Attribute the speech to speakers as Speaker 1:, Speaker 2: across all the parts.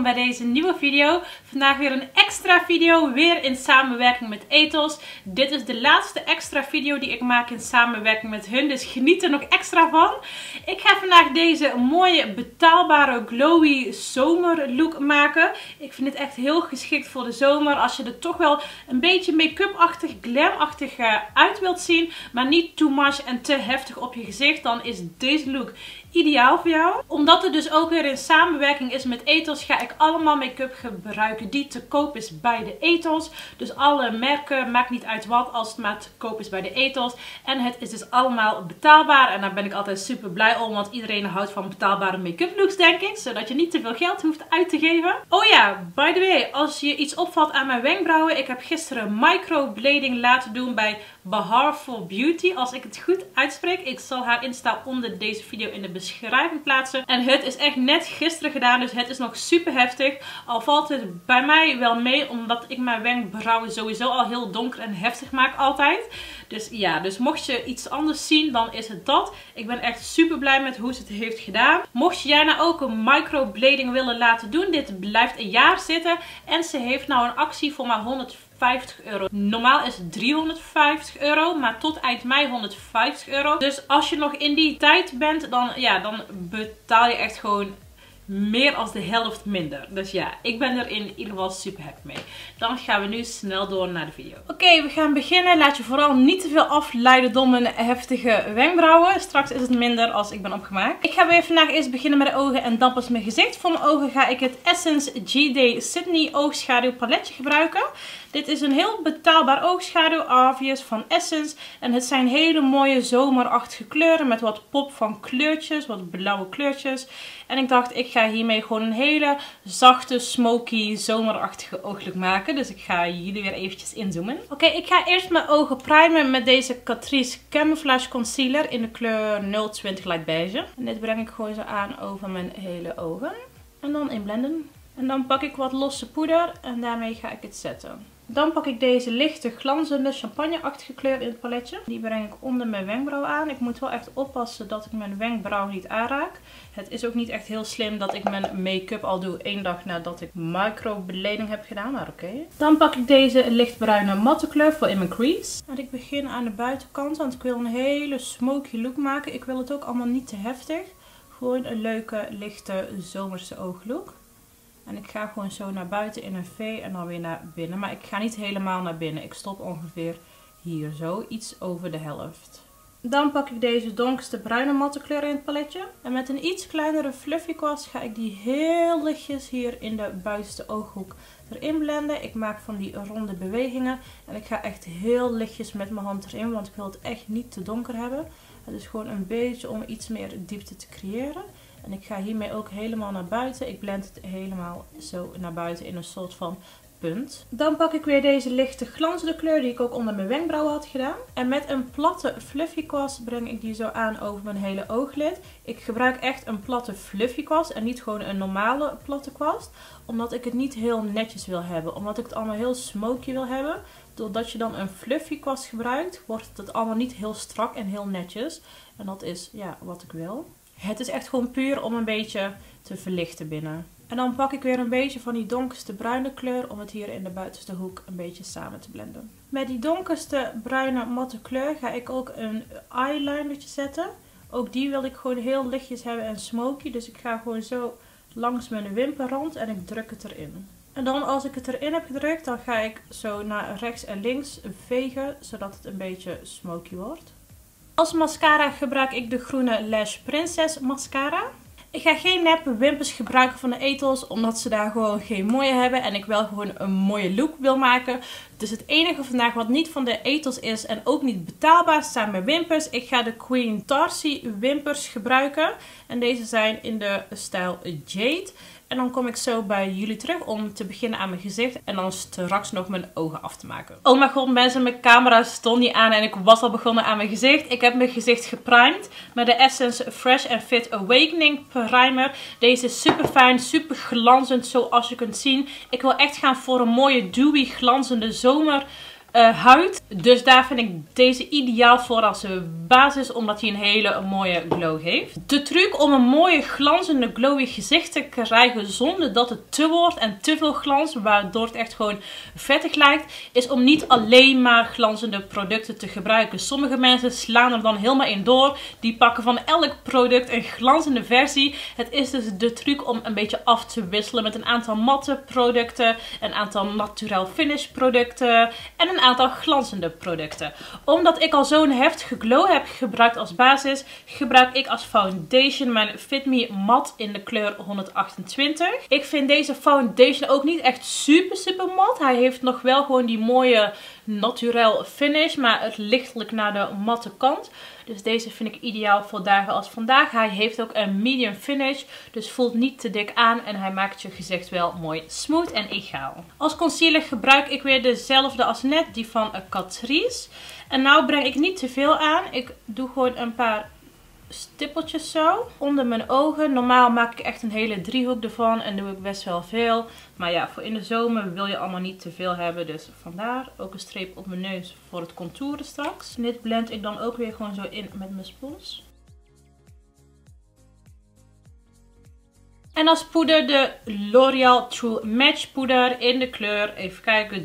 Speaker 1: bij deze nieuwe video. Vandaag weer een extra video, weer in samenwerking met Ethos. Dit is de laatste extra video die ik maak in samenwerking met hun, dus geniet er nog extra van. Ik ga vandaag deze mooie, betaalbare, glowy zomerlook maken. Ik vind dit echt heel geschikt voor de zomer. Als je er toch wel een beetje make-up-achtig, glam-achtig uit wilt zien, maar niet too much en te heftig op je gezicht, dan is deze look ideaal voor jou. Omdat het dus ook weer in samenwerking is met Ethos, ga ik allemaal make-up gebruiken die te koop is bij de Ethos. Dus alle merken, maakt niet uit wat, als het maar te koop is bij de Ethos. En het is dus allemaal betaalbaar. En daar ben ik altijd super blij om, want iedereen houdt van betaalbare make-up looks, denk ik. Zodat je niet te veel geld hoeft uit te geven. Oh ja, by the way, als je iets opvalt aan mijn wenkbrauwen. Ik heb gisteren microblading laten doen bij Beharful Beauty. Als ik het goed uitspreek. Ik zal haar Insta onder deze video in de beschrijving plaatsen. En het is echt net gisteren gedaan, dus het is nog super heftig. Al valt het bij mij wel mee, omdat ik mijn wenkbrauwen sowieso al heel donker en heftig maak altijd. Dus ja, dus mocht je iets anders zien, dan is het dat. Ik ben echt super blij met hoe ze het heeft gedaan. Mocht jij nou ook een microblading willen laten doen, dit blijft een jaar zitten. En ze heeft nou een actie voor maar €150. Normaal is het €350, maar tot eind mei €150. Dus als je nog in die tijd bent, dan betaal je echt gewoon meer als de helft minder. Dus ja, ik ben er in ieder geval super happy mee. Dan gaan we nu snel door naar de video. Oké, we gaan beginnen. Laat je vooral niet te veel afleiden door mijn heftige wenkbrauwen. Straks is het minder als ik ben opgemaakt. Ik ga weer vandaag eerst beginnen met de ogen en dan pas mijn gezicht. Voor mijn ogen ga ik het Essence G-Day Sydney oogschaduw paletje gebruiken. Dit is een heel betaalbaar oogschaduw, Obvious van Essence. En het zijn hele mooie zomerachtige kleuren met wat pop van kleurtjes, wat blauwe kleurtjes. En ik dacht, ik ga hiermee gewoon een hele zachte, smoky, zomerachtige ooglook maken. Dus ik ga jullie weer eventjes inzoomen. Oké, ik ga eerst mijn ogen primen met deze Catrice Camouflage Concealer in de kleur 020 Light Beige. En dit breng ik gewoon zo aan over mijn hele ogen. En dan inblenden. En dan pak ik wat losse poeder en daarmee ga ik het zetten. Dan pak ik deze lichte glanzende champagneachtige kleur in het paletje. Die breng ik onder mijn wenkbrauw aan. Ik moet wel echt oppassen dat ik mijn wenkbrauw niet aanraak. Het is ook niet echt heel slim dat ik mijn make-up al doe 1 dag nadat ik microblading heb gedaan, maar oké. Dan pak ik deze lichtbruine matte kleur voor in mijn crease. En ik begin aan de buitenkant, want ik wil een hele smoky look maken. Ik wil het ook allemaal niet te heftig. Gewoon een leuke, lichte, zomerse ooglook. En ik ga gewoon zo naar buiten in een V en dan weer naar binnen. Maar ik ga niet helemaal naar binnen. Ik stop ongeveer hier zo. Iets over de helft. Dan pak ik deze donkerste bruine matte kleur in het paletje. En met een iets kleinere fluffy kwast ga ik die heel lichtjes hier in de buitenste ooghoek erin blenden. Ik maak van die ronde bewegingen. En ik ga echt heel lichtjes met mijn hand erin. Want ik wil het echt niet te donker hebben. Het is gewoon een beetje om iets meer diepte te creëren. En ik ga hiermee ook helemaal naar buiten. Ik blend het helemaal zo naar buiten in een soort van punt. Dan pak ik weer deze lichte glanzende kleur die ik ook onder mijn wenkbrauwen had gedaan. En met een platte fluffy kwast breng ik die zo aan over mijn hele ooglid. Ik gebruik echt een platte fluffy kwast en niet gewoon een normale platte kwast. Omdat ik het niet heel netjes wil hebben. Omdat ik het allemaal heel smoky wil hebben. Doordat je dan een fluffy kwast gebruikt, wordt het allemaal niet heel strak en heel netjes. En dat is ja wat ik wil. Het is echt gewoon puur om een beetje te verlichten binnen. En dan pak ik weer een beetje van die donkerste bruine kleur om het hier in de buitenste hoek een beetje samen te blenden. Met die donkerste bruine matte kleur ga ik ook een eyelinertje zetten. Ook die wil ik gewoon heel lichtjes hebben en smoky. Dus ik ga gewoon zo langs mijn wimperrand en ik druk het erin. En dan als ik het erin heb gedrukt, dan ga ik zo naar rechts en links vegen, zodat het een beetje smoky wordt. Als mascara gebruik ik de groene Lash Princess mascara. Ik ga geen neppe wimpers gebruiken van de Ethos, omdat ze daar gewoon geen mooie hebben. En ik wel gewoon een mooie look wil maken. Dus het enige vandaag wat niet van de Ethos is en ook niet betaalbaar zijn mijn wimpers. Ik ga de Queen Tarsi wimpers gebruiken. En deze zijn in de stijl Jade. En dan kom ik zo bij jullie terug om te beginnen aan mijn gezicht. En dan straks nog mijn ogen af te maken. Oh mijn god mensen, mijn camera stond niet aan en ik was al begonnen aan mijn gezicht. Ik heb mijn gezicht geprimed met de Essence Fresh and Fit Awakening Primer. Deze is super fijn, super glanzend zoals je kunt zien. Ik wil echt gaan voor een mooie dewy glanzende zomer huid. Dus daar vind ik deze ideaal voor als basis, omdat hij een hele mooie glow heeft. De truc om een mooie glanzende glowy gezicht te krijgen zonder dat het te wordt en te veel glans, waardoor het echt gewoon vettig lijkt, is om niet alleen maar glanzende producten te gebruiken. Sommige mensen slaan er dan helemaal in door. Die pakken van elk product een glanzende versie. Het is dus de truc om een beetje af te wisselen met een aantal matte producten, een aantal naturel finish producten en een aantal glanzende producten. Omdat ik al zo'n heftige glow heb gebruikt als basis, gebruik ik als foundation mijn Fit Me Matte in de kleur 128. Ik vind deze foundation ook niet echt super mat. Hij heeft nog wel gewoon die mooie naturel finish, maar het lichtelijk naar de matte kant. Dus deze vind ik ideaal voor dagen als vandaag. Hij heeft ook een medium finish, dus voelt niet te dik aan en hij maakt je gezicht wel mooi smooth en egaal. Als concealer gebruik ik weer dezelfde als net, die van Catrice. En nou breng ik niet te veel aan. Ik doe gewoon een paar stippeltjes zo onder mijn ogen. Normaal maak ik echt een hele driehoek ervan en doe ik best wel veel. Maar ja, voor in de zomer wil je allemaal niet te veel hebben. Dus vandaar ook een streep op mijn neus voor het contouren straks. En dit blend ik dan ook weer gewoon zo in met mijn spons. En als poeder de L'Oreal True Match poeder in de kleur, even kijken,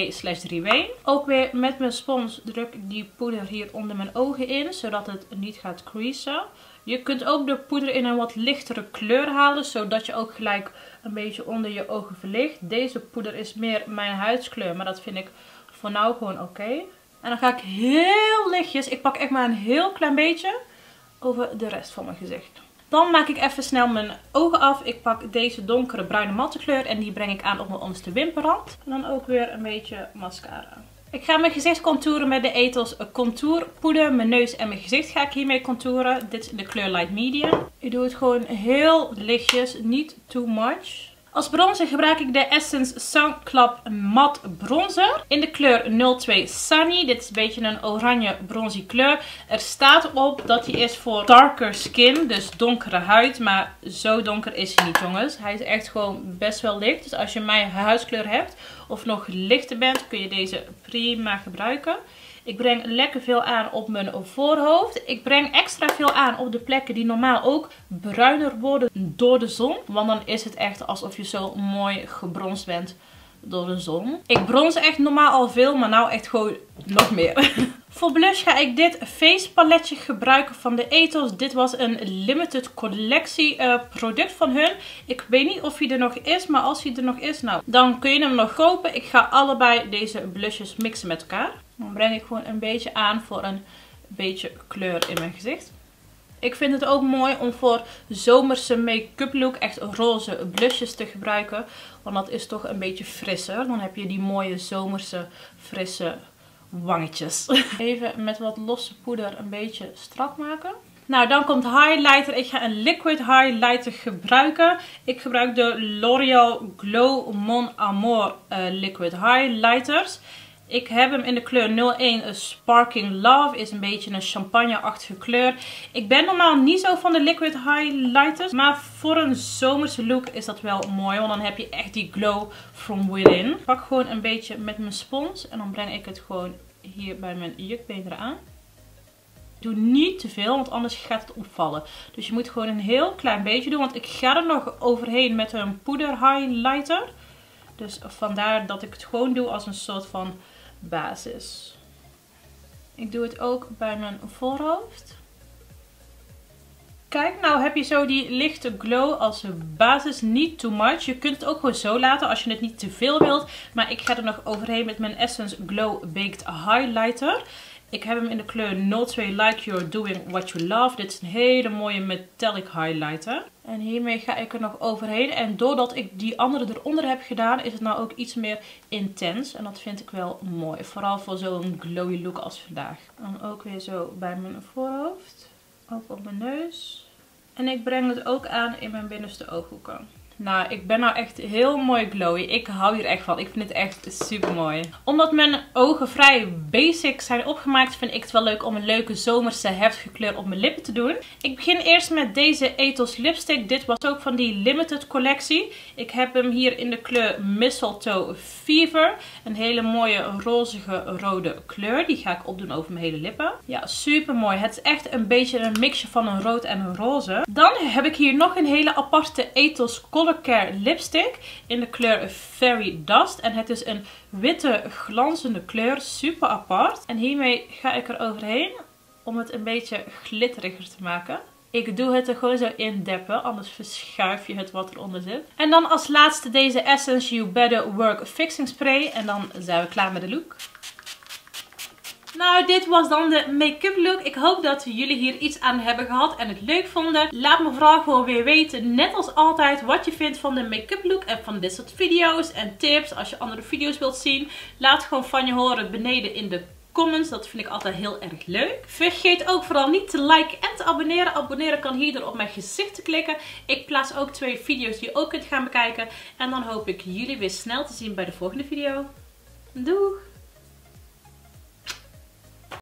Speaker 1: 3D/3W. Ook weer met mijn spons druk ik die poeder hier onder mijn ogen in, zodat het niet gaat creasen. Je kunt ook de poeder in een wat lichtere kleur halen, zodat je ook gelijk een beetje onder je ogen verlicht. Deze poeder is meer mijn huidskleur, maar dat vind ik voor nou gewoon oké. En dan ga ik heel lichtjes, ik pak echt maar een heel klein beetje over de rest van mijn gezicht. Dan maak ik even snel mijn ogen af. Ik pak deze donkere bruine matte kleur en die breng ik aan op mijn onderste wimperrand. En dan ook weer een beetje mascara. Ik ga mijn gezicht contouren met de Ethos contourpoeder. Mijn neus en mijn gezicht ga ik hiermee contouren. Dit is de kleur Light Medium. Ik doe het gewoon heel lichtjes, niet too much. Als bronzer gebruik ik de Essence Sun Club Matte Bronzer in de kleur 02 Sunny. Dit is een beetje een oranje bronzy kleur. Er staat op dat hij is voor darker skin, dus donkere huid. Maar zo donker is hij niet, jongens. Hij is echt gewoon best wel licht. Dus als je mijn huidskleur hebt of nog lichter bent, kun je deze prima gebruiken. Ik breng lekker veel aan op mijn voorhoofd. Ik breng extra veel aan op de plekken die normaal ook bruiner worden door de zon. Want dan is het echt alsof je zo mooi gebronst bent door de zon. Ik brons echt normaal al veel, maar nou echt gewoon nog meer. Voor blush ga ik dit face paletje gebruiken van de Ethos. Dit was een limited collectie product van hun. Ik weet niet of hij er nog is, maar als hij er nog is, nou, dan kun je hem nog kopen. Ik ga allebei deze blushes mixen met elkaar. Dan breng ik gewoon een beetje aan voor een beetje kleur in mijn gezicht. Ik vind het ook mooi om voor zomerse make-up look echt roze blushes te gebruiken. Want dat is toch een beetje frisser. Dan heb je die mooie zomerse frisse wangetjes. Even met wat losse poeder een beetje strak maken. Nou, dan komt highlighter. Ik ga een liquid highlighter gebruiken. Ik gebruik de L'Oreal Glow Mon Amour liquid highlighters. Ik heb hem in de kleur 01 Sparking Love. Is een beetje een champagne-achtige kleur. Ik ben normaal niet zo van de liquid highlighters. Maar voor een zomerse look is dat wel mooi. Want dan heb je echt die glow from within. Ik pak gewoon een beetje met mijn spons. En dan breng ik het gewoon hier bij mijn jukbeen eraan. Doe niet te veel, want anders gaat het opvallen. Dus je moet gewoon een heel klein beetje doen. Want ik ga er nog overheen met een poeder highlighter. Dus vandaar dat ik het gewoon doe als een soort van basis. Ik doe het ook bij mijn voorhoofd. Kijk, nou heb je zo die lichte glow als basis, niet too much. Je kunt het ook gewoon zo laten als je het niet te veel wilt. Maar ik ga er nog overheen met mijn Essence Glow Baked Highlighter. Ik heb hem in de kleur 02 Like You're Doing What You Love. Dit is een hele mooie metallic highlighter. En hiermee ga ik er nog overheen. En doordat ik die andere eronder heb gedaan, is het nou ook iets meer intens. En dat vind ik wel mooi. Vooral voor zo'n glowy look als vandaag. Dan ook weer zo bij mijn voorhoofd. Ook op mijn neus. En ik breng het ook aan in mijn binnenste ooghoeken. Nou, ik ben nou echt heel mooi glowy. Ik hou hier echt van. Ik vind het echt super mooi. Omdat mijn ogen vrij basic zijn opgemaakt, vind ik het wel leuk om een leuke zomerse heftige kleur op mijn lippen te doen. Ik begin eerst met deze Ethos lipstick. Dit was ook van die limited collectie. Ik heb hem hier in de kleur Mistletoe Fever. Een hele mooie rozige rode kleur. Die ga ik opdoen over mijn hele lippen. Ja, super mooi. Het is echt een beetje een mixje van een rood en een roze. Dan heb ik hier nog een hele aparte Ethos Color Care lipstick in de kleur Fairy Dust. En het is een witte glanzende kleur, super apart. En hiermee ga ik er overheen om het een beetje glitteriger te maken. Ik doe het er gewoon zo in deppen, anders verschuif je het wat eronder zit. En dan als laatste deze Essence You Better Work Fixing Spray. En dan zijn we klaar met de look. Nou, dit was dan de make-up look. Ik hoop dat jullie hier iets aan hebben gehad en het leuk vonden. Laat me vooral gewoon weer weten, net als altijd, wat je vindt van de make-up look en van dit soort video's en tips. Als je andere video's wilt zien, laat gewoon van je horen beneden in de comments. Dat vind ik altijd heel erg leuk. Vergeet ook vooral niet te liken en te abonneren. Abonneren kan hier door op mijn gezicht te klikken. Ik plaats ook 2 video's die je ook kunt gaan bekijken. En dan hoop ik jullie weer snel te zien bij de volgende video. Doeg!